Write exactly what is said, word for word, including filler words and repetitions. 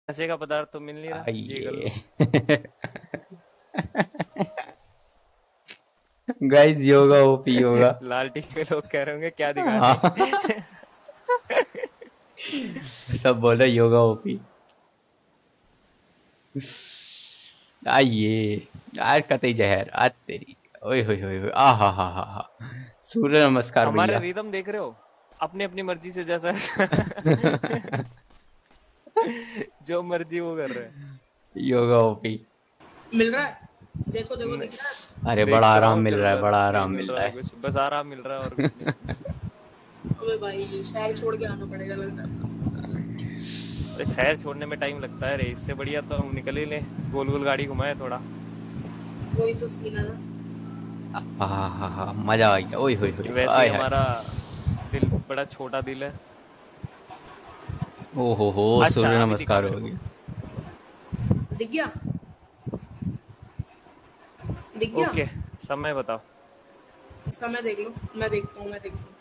नशे का पदार्थ तो मिल नहीं रहा, ये कर लो। आइए। Guys yoga OP yoga. लाल टी के लोग कह रहे होंगे क्या दिखा रहे हाँ। हैं। सब बोल रहे योगा ओपी। आइए। यार कतई जहर आज तेरी। ओए होए होए होए आ हा हा हा हा। सूर्य नमस्कार हमारे भैया। रिदम देख रहे हो, अपनी अपनी मर्जी से जैसा जो मर्जी वो कर रहे हैं। योगा ओपी। मिल रहा है, देखो देखो न- दिख रहा है। अरे बड़ा देख तो रहा आराम हूँ, मिल चल रहा है, रहा, बड़ा नहीं आराम मिल मिल रहा रहा तो है। कुछ, बस आराम मिल रहा है और कुछ नहीं। अबे भाई शहर छोड़ के आना पड़ेगा लगता है। अरे शहर छोड़ने में टाइम लगता है रे, इससे बढ़िया तो हम निकल ही ले, गोल गोल गाड़ी घुमाए थोड़ा। वही तो सीन है ना। हाँ हाँ हाँ मजा आ गया। ओए होए होए वैसे ही आय हाय। हमारा दिल बड़ा छोटा दिल है। ओ हो हो अच्छा सूर्य अभी दिखा नमस्कार मेरे हो को। गया। दिख गया, दिख गया। ओके, समय बताओ। समय देख लो, मैं देखता हूँ मैं देखता हूँ